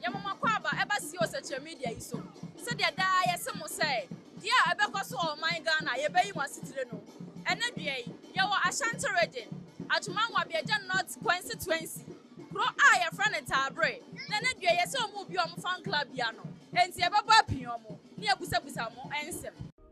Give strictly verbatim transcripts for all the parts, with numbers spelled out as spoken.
ya mama kwaba eba si o social media iso se de da ye se mo se dia ebe kwaso o man Ghana ye beyi mo sitire no ene dua yi ye wo Ashanti region Atumanwa Bieja North constituency Kro a ye fra ne tabre na ne dua ye se o mu bi o mo fan club bia no enti e baba pion mo ne abusa busa mo ensem.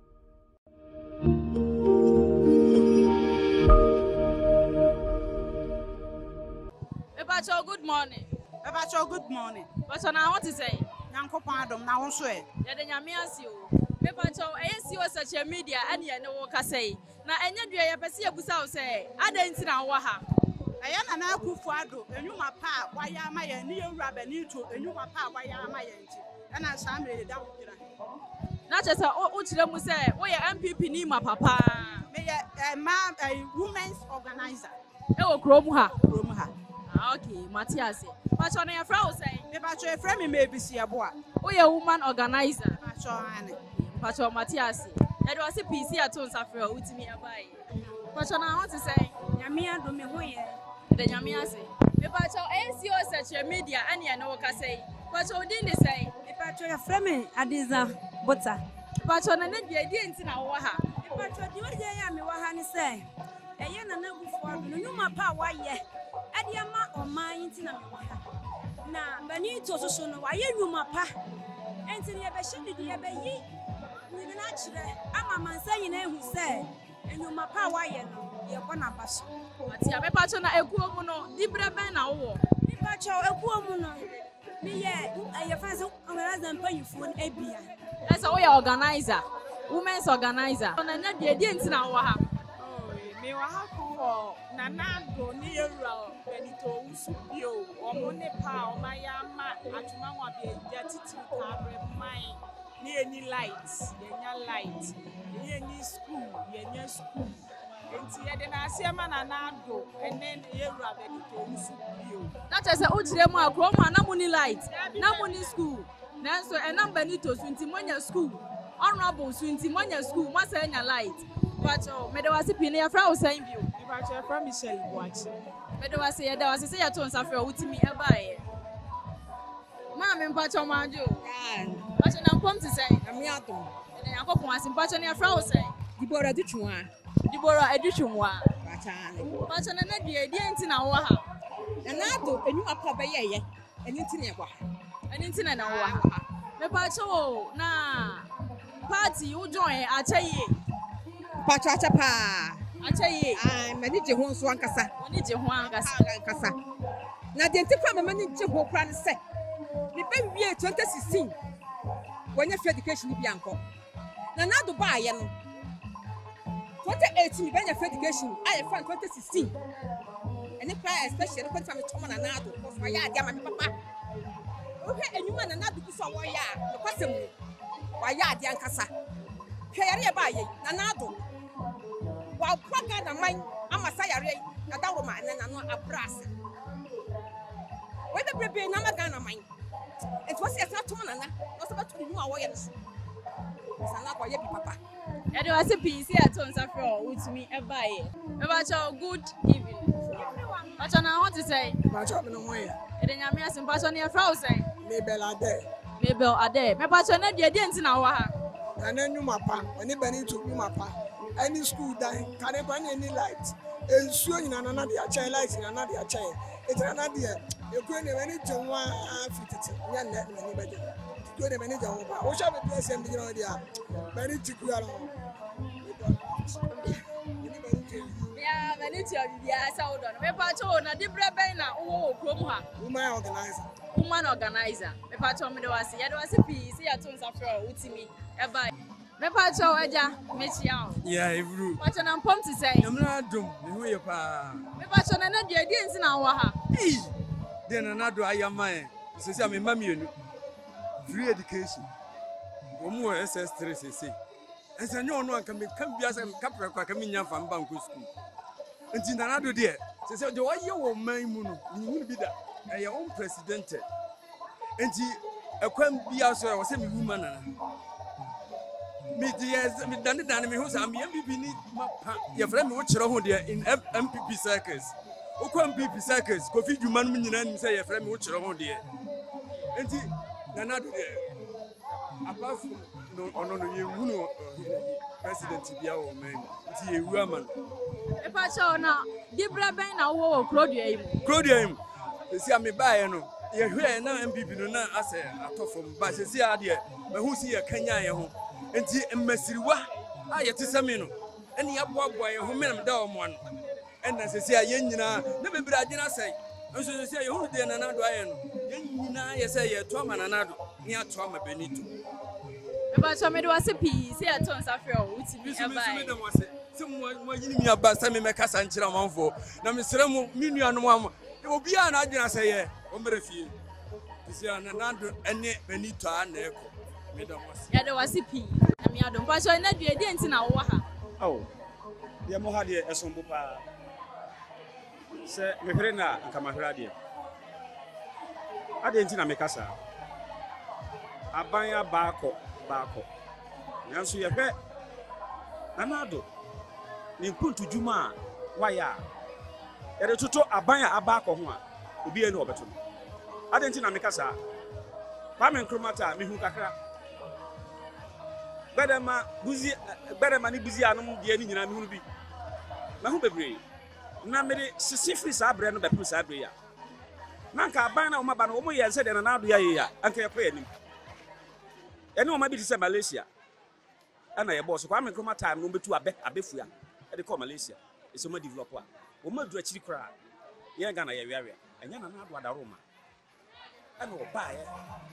Ebacho, good morning. Ebacho, good morning. But now what to say? Nanko pardon, now so. Ya de nyame ase o. Ebacho, e si o social media ane ye ne wo ka say. Na enye dua ye pese abusa o say, adanti na wo ha. Aya na na akufu ado, enwuma pa waya ama ye ne yewura bani to enwuma pa waya ama ye nti. Na sa me da wo gira. Na chese o o kire mu say, wo ye M P P ni ma papa. Me ye a ma a women's organizer. E wo kro mu ha. Kro mu ha. Ah, okay, Matthias. But on your friend say, Ebacho e friend me maybe see aboa. O ye woman organizer. Ebacho ane. But on Matthias. E do say P C aton safre o utimi abai. But on I want to say, nyame ado me ho ye. The nyame ase. Ebacho e si o social media ane ye no wo ka say. But o din dey say, Ebacho e friend me Adiza Bota. But on na dia dia nti na wo ha. Ebacho di we ye ya me wa ha ni say. Eye na na gufu ado no nyuma pa wa ye. Adiama oman nti na me wa ha. Na bani to so so no wa ye nyuma pa. Enti ne be hye de ye be yi. Ni na kire ama mansa nyina ehu say enyuma pa wa ye no ye kwa na baso. Matia me pacho na ekuo mu no dibre ben na wo. Ni pacho ekuo mu no. Ni ye ye fa so organizer mpanyifo ebia. Esa wo ye organizer. Women's organizer. Na na de de nti na wo ha. Me wa ha ko na na do ni yewura benito usubio omo ne pa o maya ma Atumanwa Bieja titi kabre mai ni any lights yenya light ni any school yenya school enti ye de na asiema na na do ene yewura benito usubio na chese o jire mu akro mu na mu ni light na mu ni school na so enam benito so nti monya school honorable so nti monya school mo say nya light. But oh, me de wasi pini ya fra o saying bio. Ebacho e fra Michelle Boachi. Me de wasi ya de wasi say ya ton safre o utimi e ba ye. Ma me mpacho manjo. Ah. Pacho na mpom ti say. Na me atom. E de yakopon wasi mpacho na fra o say. Dibora ditwua. Dibora edutwumwa. Bachane. Pacho na na die die nti na wo ha. Na na do enwuma pa be ye ye. Eni nti na wo ha. Eni nti na na wo ha. Me pacho na party u join achaye. Pacho acha pa. Achaye. Ah, mani je ho nso ankasa. Oni je ho ankasa. Ankasa. Na de nti pa mani je ho kra ne se. Ni be wie twenty sixteen. Wanya free education bi anko. Na na do ba ye no. twenty eighteen be nya free education aye fan twenty sixteen. Eni pra especially ko fa me tomo na na do. So ya ade ama me papa. Ohe enwuma na na do so wo ya. No kwasem. Wa ya ade ankasa. Hwe yare e ba ye na na do. Wa kwaga na man amasa yare na dawo ma na no abras. We be brebe na maga na man. It was yes na tomo na na. No so batu ni awo ye no. Sana kwa ye bi papa. E de wasi P C aton safre o utimi e ba ye. Me ba cho good evening. Pacho na what to say? Pacho me no moya. E de nyame asim pacho na e fra o say. Mabel Ade. Mabel Ade. Me pacho na de de nti na wo ha. Na na nyuma pa, oni bani to nyuma pa. Any school dan, can e ban any light. Ensuo nyina na na de acha light na na de acha. E tira na de e ku ne bani jonwa fititi. Nya na na ni bade. Ku ne bani jonwa pa. O sha be place em bi no de a. Bani tiku ya no. Yeah, bani ti obi bia sa wo do no. Me pacho na de bre ben na wo okrom ha. Woman organizer. Woman organizer. Me pacho me de wasi. Ye de wasi P C aton safre o utimi e ba. Me pacho eja me chia o. Yeah, evru. Pacho na mpom ti say. Namna dum, me hu ye pa. Me pacho na na de de nti na wo ha. Eh. De na na do ayama e. Se se me ma mienu. Free education. Omo S S three C C. Ense nyo no anka me kan bia se ka pre kwa ka me nya fa mba nko school. Nti na na do de. Se se de wo ye wo man mu no. Ni hu bi da. E ye on president. Nti ekwam bia so e wo se me woman na. Me yes, me done done me who say me M P P ni mapa. Your friend me wo kire ho de in M P P circles. Wo kwa M P P circles, Kofi Dwuma no nyina nim say your friend me wo kire ho de. enti nana do apart from no ono no ye hunu president bia o man nti ye wu aman e pa cho na dibra ben na wo wo krodua yi krodua yi esi ame baaye no ye hwe na M P P no na ase atofom ba sesi ade me hu si ye kanya ye ho enti mmasiriwa a ye tesame no ene ya boaboa ye ho menem da o mo no ena sesi a ye nyina na bebira agina sei nso sesi a ye hu de nana do aye no ye nyina ye se ye to ama nana do ni ato ama benito e ba cho me do ase pi se e to nsa fre o utimi e ba me dem ase se mo mo yini mi aba se me meka sa nkyira manfo na me sere mo mi nuanom am obi a na agina se ye o mere fie sesi a nana do ene benito a na eko me dem ase ya do ase pi na mi adom pa cho na due de nti na wo ha oh ye mo ha de esombo pa se me hwere na nkamahwere de ade nti na me kasa abanya baako baako nanso ye hwɛ nanado ne mpuntu dwuma waya ye de toto abanya abaako ho a obi ene obeto no ade nti na me kasa pa me nkromata me hu kakra bedema buzi bedema ni buzi anum de ni nyina me hu bi na hu bebre na me de sisi free sa abre no be pro sa abre ya nanka aban na oma ba no omo ye nse de na ado ya ye ya anka ye kwa anim ene oma bi se Malaysia ana ye boss kwa me kroma time no betu abe abefua e de call Malaysia e so ma develop a oma du akiri kra ye ga na ye wiawe enya na na ado adaroma ana oba ye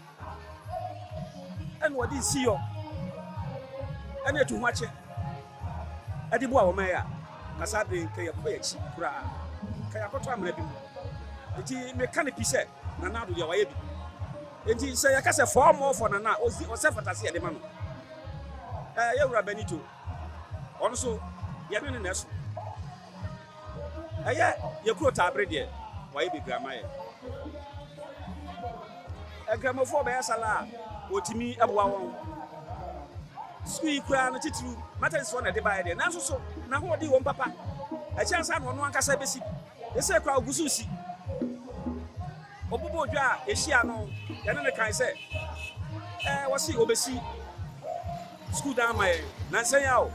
ana odi si yo ana etu ho ache ade bo a wo ma ya kasa de nke ye kwa echi kra ka ya koto amra bi mu enti me ka ne pise na na ado ye wa ye bi enti se ya kase for more for na na ozi o se fatase ye de ma no eh ye wura benito ono so ye ne ne neso eh ye ye kuro tabre de wa ye bi grama ye eh grama fo be sala otimi eboa won sui kura no titru matters for na de ba ye de na so so na ho di won papa a chance na ono ankasa besi ese kura ogusu si obubo dwa ehia no ye ne kan se eh wasi obesi school down my na say yawo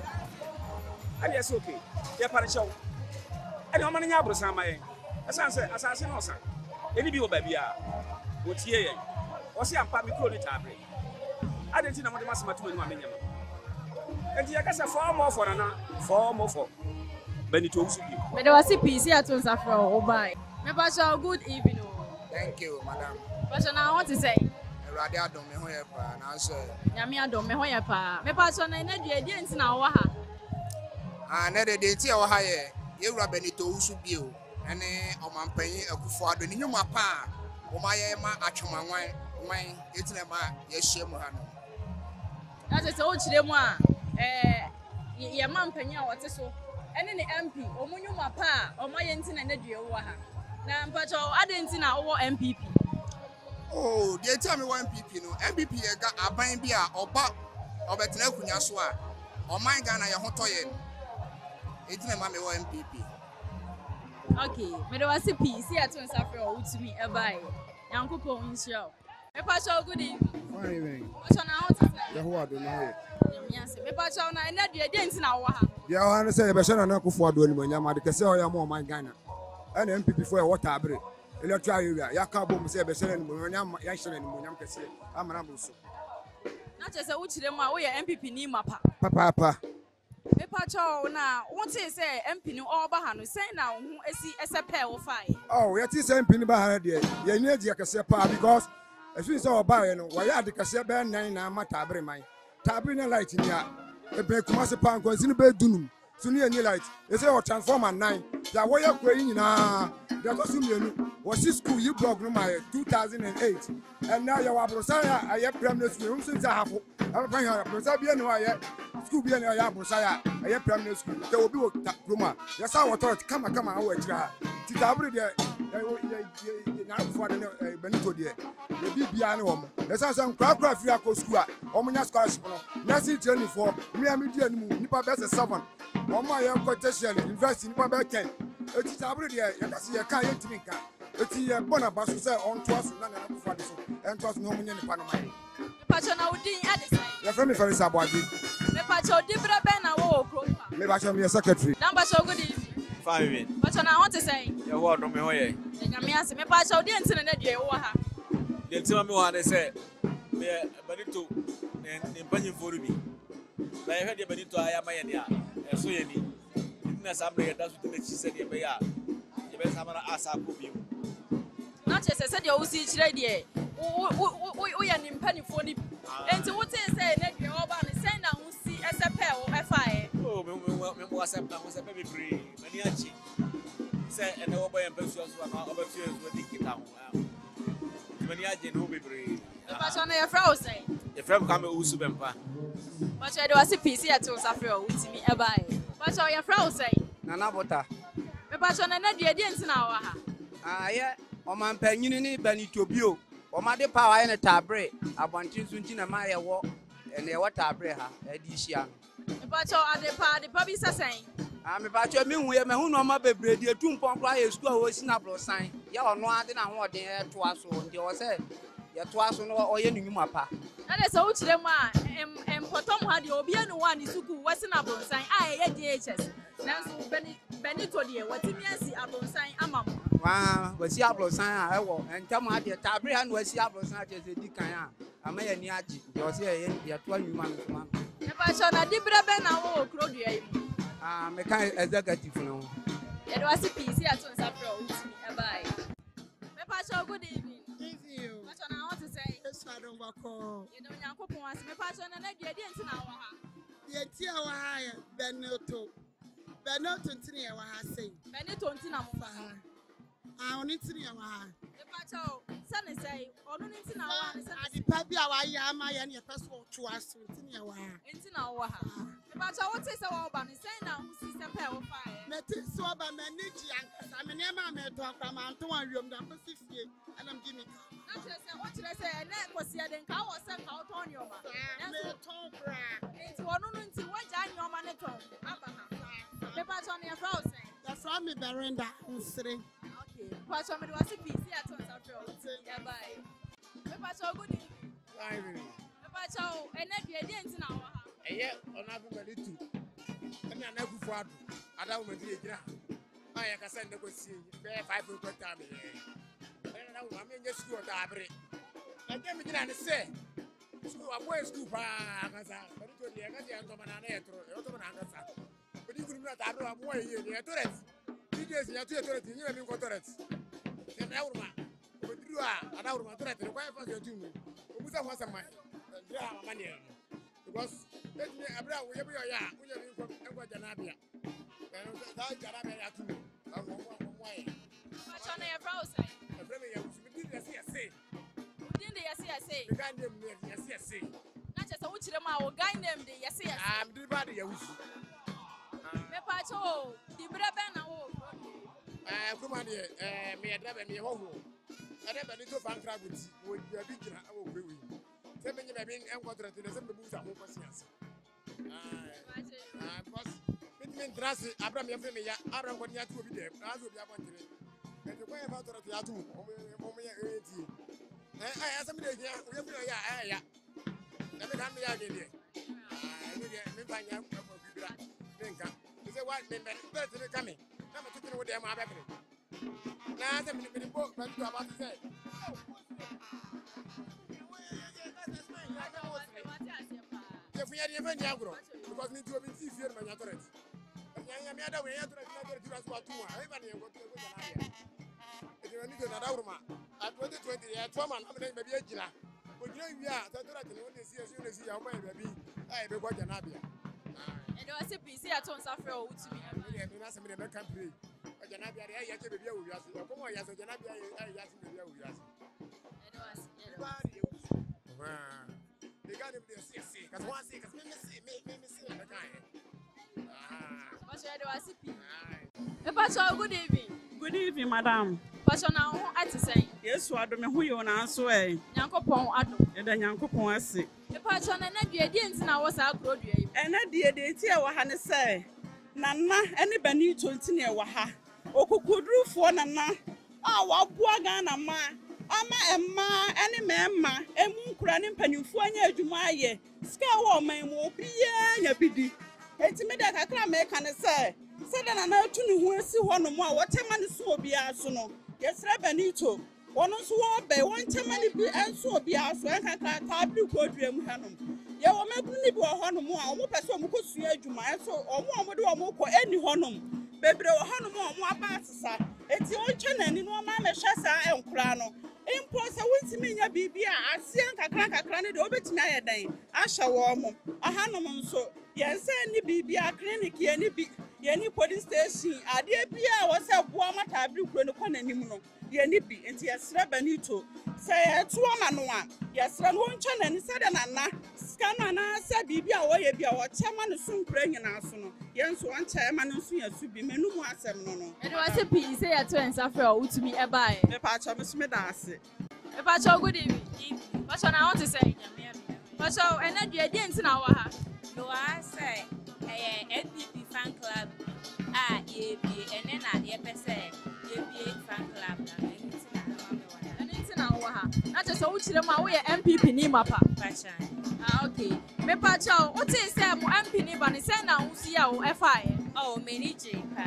ali ese okay ye pare chew ani o ma nya abro san my asan se asase no san eni bi wo ba bia wotie ye wasi ampa mikro ni tabre adenti na mo de masema tuma ni ma menyama enti ya kasa for more for na for more for benito usu bi me de wasi P C ato nsa fro o bai me ba sha good evening. Thank you, madam. But now what to say? Radi adom me ho ye pa na so. Nyame adom me ho ye pa. Me pa so na na dua die nti na wo ha. Ah na de de nti e wo ha ye. Ye wura benito usu bi o. Ene omampanyi akufo ado ni nyuma pa. O ma ye ma atwemanwan wan etine ma ye hye mu ha no. That is o chire mu a eh ye mampanyi a wote so. Ene ne M P o mu nyuma pa o ma ye nti na na dua wo ha. Na mpacho adenti na wo M P P. Oh, they tell me one M P P no. M P P e ga aban bi a oba obetena kunya so a o man ga na ye hoto ye. Etina ma me wo M P P. Okay, me do wasi P C ato nsafre o utumi e bai. Yankopo nshia. Me pacho good evening. Fine evening. Pacho na ho tse. Ye ho ado no ye. Me ase. Me pacho na na dua de nti na wo ha. Dia ho an say ye be hye na akufo ado ni manyama de kese ho ya mo man Ghana. And M P P for water abre electoral area ya ka bom se be sele ni monyam ya hye ni monyam kese amana buso na che se wo chire mu a wo ye M P P ni mapa papa papa me pa cho na wo te se M P ni o ba ha no sen na wo hu esi ese pe wo fai oh ya ti se M P ni ba ha de ya ni agi kese pa because if you say oba ye no wa ya de kese be nan na mata abre man tabre na light ni a e be kuma se pa nko sini be dunum suni any light they say o transformer nine ya wo ya kwe nyina they go sumi enu was school you blog no my two thousand eight and now you are brosaya aye primary school so say hafo am fa here brosa bia no aye school bia no aye brosaya aye primary school they will be wo roma ya sa water kama kama awo akira ti tabre de na for the benito de e bi bia no wo ya sa say kra kra free akọ school a o munya scholarship no nursing training for me am di animu nipa best seven Mama ya quotation university ni pa ten. E ti tabre de ya kasi ya kan yetimi kan. eti ye bona baso say on to aso na na kufa de so en to aso no munye nipa no mai Pacho na udin ade sai. ye fa me ferisa aboagi Me pacho di bra ben na wo okro pa. me ba cho me secretary Number so good evening. Fine. Pacho na want to say. Ye ho do me ho ye. E nyame ase me pacho di ntine na due wo ha. De ntima me ho ade say me banito ne mpanyi foru bi. Na ye hwede banito aya ma ye ne a. Eso ye ni. Na samre ye da so tene chi se de be ya. Ye be samara asa ko bi. Na che se se de wo si chire de. Wo wo wo ye ni mpanifo ni. Enti wo te say na due wo ba ne say na wo si ese pe wo e fa e. Oh me me me mo asem na mo se be be free. Mani achi. Se ene wo boy empesu aso na obetu ezo di kita ho. Mani aje no be free. Me pacho na ye fra wo say. Ye fra mo ka me usu bempa. Pacho de wasi P C at wo safre wo utimi e ba e. Pacho ye fra wo say. Nana bota. Me pacho na na due de ntina wo ha. Ah ye o man panyini ni Benito bio. O ma de power ye ne tabre. Abontin so nti na ma ye wo ene ye wo tabre ha. E di hia. Me pacho ade pa ade pa bi sasen. Ah me pacho mi hu ye me hu no ma bebre di etu mpon kra ye school ho si na bro san. Ye ono ade na ho de e to aso ndi o se ye to aso no o ye nunwuma pa. Na de so uchire mu a em em potom ha de obi anu wa ni suku wasi na bronsan a ye D H S. Nanso beni Benito de watimi asi abronsan amam. Wa wasi abro san a e wo entam ade tabre ha no wasi abro san a se di kan a ama ye ni agi de o se ye ye to anwuma no ma. Me pacho na di bra be na wo okro dua yi. Ah me kan executive no. Ye do wasi P C ato nsafre o utimi e bai. Me pacho good evening. Thank you. Pacho na want to say. Yes, I don't wako. Ye do nyankopon wasi me pacho na na dua di ntina wo ha. The tia wa ha Benito. Benito ntini ya wa ha sei. Benito ntina mo fa. Ah, oni ntini ya wa ha. Me pacho sane say onu ntina wo ha ne sane. Adi pa bi a wa ya ama ya ne pese o to aso ntini ya wa ha. Ntina wo ha. Me pacho what say wo ba ne say na hu si se pe wo fa e. Me ti so ba me ni ji ankasa me ne ma me to akwa ma nto wan wiom da ko si fie anam gi mi. Na chere say o chere say na kosi ade nka wo se ka o ton yoma. Me ton bra. Enti wonu no nti waja anyoma ne ton aba ha. Me pacho ne fra o say. The from me berenda nsre. Okay. Pacho me do wasi P C aton sa fra o. Ya bye. Me pacho good evening. ai we Me pacho ene dua di enti na wo ha. eye ona be Benito ena na kufu adu ada wo medi ejira ai ya kasa ndeko si be five ko ta me ena na wo ma me nye school tabre na dem jira ne se school wa boy school pa kasa Benito di ka dia ntoma na na etro e to na kasa bodi guru na tabre wa boy ye ne toret videos ya tu toret ni me ko toret ne na urma obediru a ada urma toret ko e fa ke tu mu omusa ho asama ndra mama ne because let me abra we be ya we be ko e ko janabia and that janabia ya tu am mo mo ye Pacho na ye fra o say. e fra me ya usu bi di ya say Udin de yesi yesi. the guy name me ya say say Na chere say wo chire ma wo guy name de yesi yesi. am di ba di ya usu Me pacho di bra be na wo. eh kuma de eh me ya da be me ho ho ade Benito fan kra guti wo bi bi gira awo we we se me nyebe bi en contract de se me bu sa ho pasience ah ah because me dress abra me fe me ya abra ko nya tu obi de azu obi abontere e te ko e fa toro ya tu o me e ti eh eh asa me de ya o ye fi ya eh ya na me kan me ya de de ah me de me fa nya ko bibira me nka se wa me me be te ka me na me tu wo de ma be fere na se me me bo ba tu aba se ye fu ya de fe nya agro because me tu obi ti fier ma nya toret nya me ada we ya toret na toret tu aso atu wa e ba ne ngo to ko na ya e de ni do na dawruma at twenty twenty ya to man am na be bi agira o gira wi a ta toret ne won si esi won si ya o ma e be bi ai be ko jana bia E do wasi P C aton sa fra o utimi. e de na se me be kan pray o jana bia ya ya ke be bi a wo wiase e ko mo ya se jana bia ai ya se be bi a wo wiase E do wasi. ba de wa de ga de be si si ka so si ka me me si me me si na kan e ah Pacho e do wasi P. Me pacho good evening. Good evening, madam. Pacho na ho ati sen. Yesu ado me hu yo na so e. Nyankopon ado. E da Nyankopon ase. Me pacho na na dua di enti na wo sa akro dua yi. Ena die de ti e wa ha ne se. Nana ene Benito ntini e wa ha. Okukudrufo nana a waboa Ghana ma ama emma ene memma emu nkura ne mpanimfo anya adwuma aye ska wo man mu obiye nya bidi enti me da kakra me ka ne se se da na na atu ne ho asi ho no mu a wotema ne so obia so no yesra Benito wono so wo be won tema ne bi enso obia so kakra ta bi ko duam hanom ye wo mabru ne bi wo ho no mu a wo pese wo ko sua adwuma enso omo omo de wo ko eni honom bebre wo honom omo aba asesa enti won twa nani no ma me hwɛ saa enkura no impo se wontimi nya bibia asian kakra kakra ne de obetimi ayedan ahye wo mo ahanom nso yense ni bibia clinic ye ni bi ye ni police station ade bia wo se boa mata abri kuro ne konanim no ye ni bi enti yesra Benito se eto ma no a yesra no ntwa nani se de nana scanner na se bibia wo ye bia wo chema no sunkura nyina so no yenso wan chema no so yasu bi menum asem no no e do wase pi se ya to ensafre o utumi e baa e me pa cha me me da ase e pa cha good evening but na want to say but so ena dua die ntina wa ha no I say eh N P P fan club ah ye bi ene na ye pese ye bi fan club na ntina na ma me wa ene ntina wa ha na che so uchire ma wo ye N P P ni mapa pacha ah okay me pa cha o ti say mo M P ni ba ni say na unsi ya o F I oh many J pa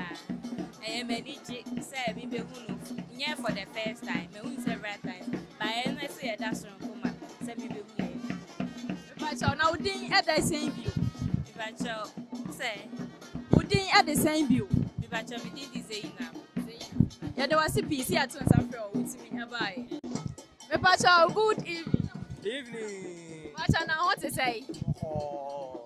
eh many J say bi be hunu nye for the first time me hunu several times but ene say that so kuma say me be hunu Pacho na udin e dey same view. Pacho say udin e dey same view. Pacho me did this na. Ya dey wasi P C at nsafre o utimi e bai. Me Pacho good evening. Evening. Pacho na what to say? Oh.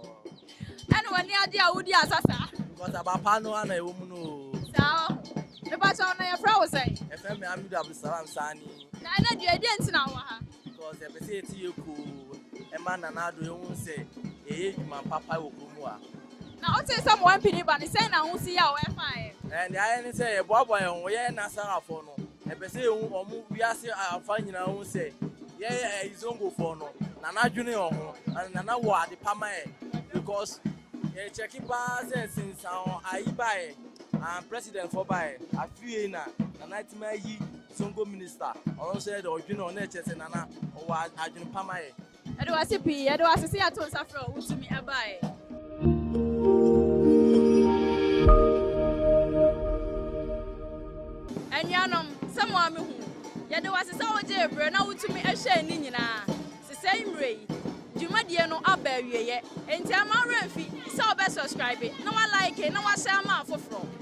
And when you ade awudi asasa. Because abapa no ana e wo mu no. Sao. Me Pacho na your friend say. E fe me Amidu Abdulsalam Sani. Na na dua die ntina wa ha. Because e be say eti eku Emma Nanado you say eh man papa wo kumu a na o say some one pini ba ni say na hu si ya o F I and I ni say e boabo e ho ye na sarafo no e be say hu omu wiase afa nyina hu say ye izongo fo no na na dwene ho na na wo ade pama e because ye check ba say since ayi ba e and president for ba e afie na na night yi zongo minister o say the dwene on na che say na na wo adwene pama e e do wasi pi e do wasi si ato nsafre o utumi e bai enyanom samo ame hu ye do wasi sa oje ebre na utumi e hye ni nyina se sei mrei dwumadie no aba wieye enti ama remfi se obe subscribe na wa like na wa share ma foforo